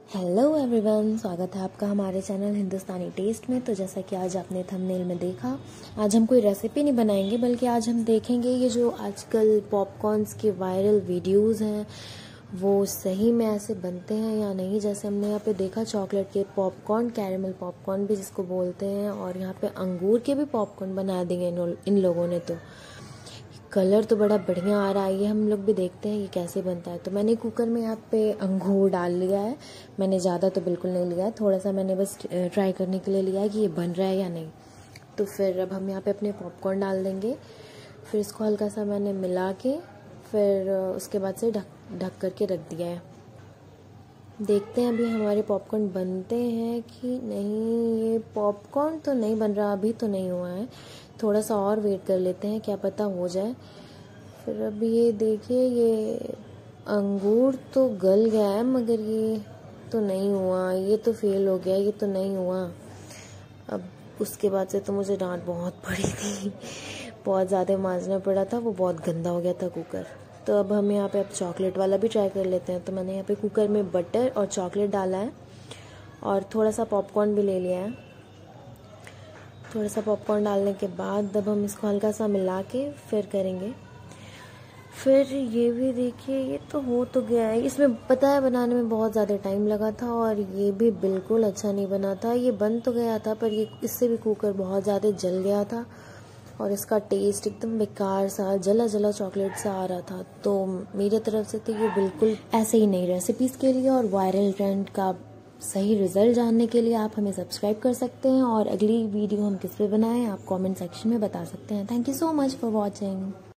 Hello everyone, स्वागत है आपका हमारे चैनल हिंदुस्तानी टेस्ट में। तो जैसा कि आज आपने थंबनेल में देखा, आज हम कोई रेसिपी नहीं बनाएंगे, बल्कि आज हम देखेंगे ये जो आजकल पॉपकॉर्न्स के वायरल वीडियोस हैं वो सही में ऐसे बनते हैं या नहीं। जैसे हमने यहाँ पे देखा चॉकलेट के पॉपकॉर्न, कैरेमल पॉपकॉर्न भी जिसको बोलते हैं, और यहाँ पे अंगूर के भी पॉपकॉर्न बना दिए इन लोगों ने। तो कलर तो बड़ा बढ़िया आ रहा है, ये हम लोग भी देखते हैं ये कैसे बनता है। तो मैंने कुकर में यहाँ पे अंगूर डाल लिया है। मैंने ज़्यादा तो बिल्कुल नहीं लिया है, थोड़ा सा मैंने बस ट्राई करने के लिए लिया है कि ये बन रहा है या नहीं। तो फिर अब हम यहाँ पे अपने पॉपकॉर्न डाल देंगे। फिर इसको हल्का सा मैंने मिला के फिर उसके बाद से ढक करके रख दिया है। देखते हैं अभी हमारे पॉपकॉर्न बनते हैं कि नहीं। ये पॉपकॉर्न तो नहीं बन रहा, अभी तो नहीं हुआ है, थोड़ा सा और वेट कर लेते हैं, क्या पता हो जाए। फिर अब ये देखिए, ये अंगूर तो गल गया है, मगर ये तो नहीं हुआ, ये तो फेल हो गया, ये तो नहीं हुआ। अब उसके बाद से तो मुझे डांट बहुत पड़ी थी, बहुत ज़्यादा मांजना पड़ा था, वो बहुत गंदा हो गया था कुकर। तो अब हम यहाँ पे अब चॉकलेट वाला भी ट्राई कर लेते हैं। तो मैंने यहाँ पे कुकर में बटर और चॉकलेट डाला है और थोड़ा सा पॉपकॉर्न भी ले लिया है। थोड़ा सा पॉपकॉर्न डालने के बाद अब हम इसको हल्का सा मिला के फिर करेंगे। फिर ये भी देखिए, ये तो हो तो गया है। इसमें पता है बनाने में बहुत ज़्यादा टाइम लगा था और ये भी बिल्कुल अच्छा नहीं बना था। ये बन तो गया था, पर ये इससे भी कुकर बहुत ज़्यादा जल गया था और इसका टेस्ट एकदम बेकार सा, जला जला चॉकलेट सा आ रहा था। तो मेरी तरफ से तो ये बिल्कुल ऐसे ही नहीं। रेसिपीज़ के लिए और वायरल ट्रेंड का सही रिजल्ट जानने के लिए आप हमें सब्सक्राइब कर सकते हैं, और अगली वीडियो हम किस पे बनाएं आप कमेंट सेक्शन में बता सकते हैं। Thank you so much for watching.